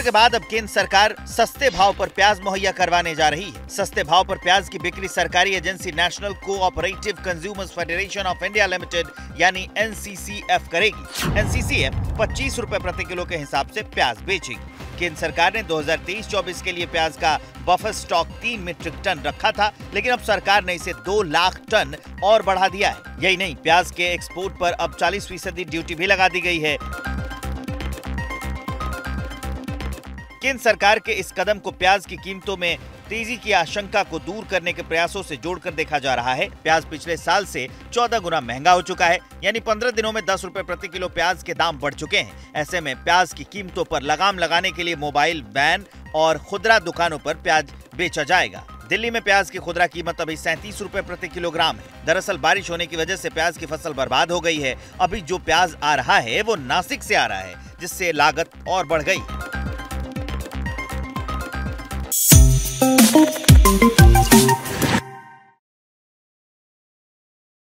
के बाद अब केंद्र सरकार सस्ते भाव पर प्याज मुहैया करवाने जा रही है। सस्ते भाव पर प्याज की बिक्री सरकारी agency national cooperative consumers federation of India limited यानी NCCF करेगी। NCCF 25 रुपए प्रति किलो के हिसाब से प्याज बेचेगी। केंद्र सरकार ने 2023-24 के लिए प्याज का बफर स्टॉक 3 मीट्रिक टन रखा था, लेकिन अब सरकार ने इसे 2 लाख टन और बढ़ा दिया है। यही नहीं, प्याज के एक्सपोर्ट पर अब 40% ड्यूटी भी लगा दी गई है। केंद्र सरकार के इस कदम को प्याज की कीमतों में तेजी की आशंका को दूर करने के प्रयासों से जोड़कर देखा जा रहा है। प्याज पिछले साल से 14 गुना महंगा हो चुका है, यानी 15 दिनों में 10 रुपए प्रति किलो प्याज के दाम बढ़ चुके हैं। ऐसे में प्याज की कीमतों पर लगाम लगाने के लिए मोबाइल वैन और खुदरा दुकानों पर प्याज बेचा जाएगा। दिल्ली में प्याज की खुदरा कीमत अभी 37 रुपए प्रति किलोग्राम है। दरअसल बारिश होने की वजह से प्याज की फसल बर्बाद हो गई है। अभी जो प्याज आ रहा है वो नासिक से आ रहा है, जिससे लागत और बढ़ गई।